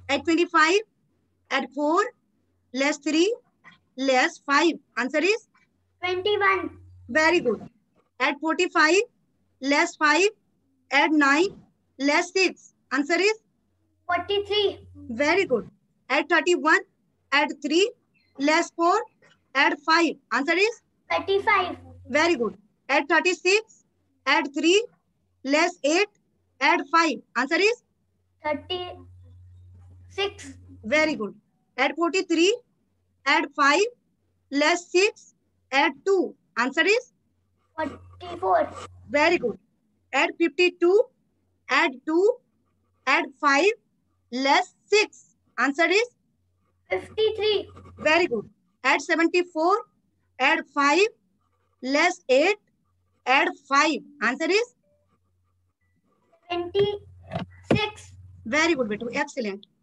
Add 25, add 4, less 3, less 5. Answer is 21. very good. Add 45, less 5, add 9, less 6. Answer is 43. very good. Add 31, add 3, less 4, add 5. Answer is 35. very good. Add 36, add 3, less 8, add 5. Answer is 36. very good. Add 43, add 5, less 6, add 2. Answer is 44. very good. Add 52, add 2, add 5, less 6. Answer is 53. very good. Add 74, add 5, less 8, add 5. Answer is 26. very good, betu. Excellent.